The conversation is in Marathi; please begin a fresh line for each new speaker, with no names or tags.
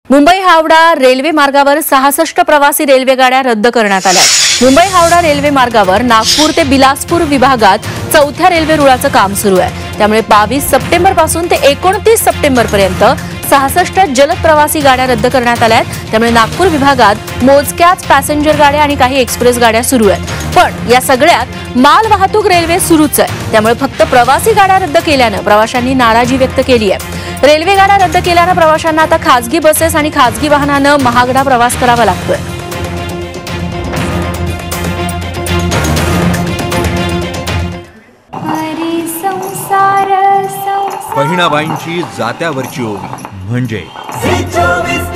मुंबई हावडा रेल्वे मार्गावर 66 प्रवासी रेल्वे गाड्या रद्द करण्यात आल्या। मुंबई हावडा रेल्वे मार्गावर नागपूर ते बिलासपूर विभागात चौथ्या रेल्वे रुळाचं काम सुरू आहे। त्यामुळे 22 सप्टेंबर पासून ते 29 सप्टेंबर पर्यंत 66 जलद प्रवासी गाड्या रद्द करण्यात आल्या आहेत। त्यामुळे नागपूर विभागात मोजक्याच पॅसेंजर गाड्या आणि काही एक्सप्रेस गाड्या सुरू आहेत। पण या सगळ्यात माल वाहतूक रेल्वे सुरूच आहे। त्यामुळे फक्त प्रवासी गाड्या रद्द केल्याने प्रवाशांनी नाराजी व्यक्त केली आहे। रेल्वे गाड्या रद्द केल्याने प्रवाशांना आता खासगी बसेस आणि खासगी वाहनाने महागडा प्रवास करावा लागतोय।
बहिणाबाईंची जात्यावरची ओवी म्हणजे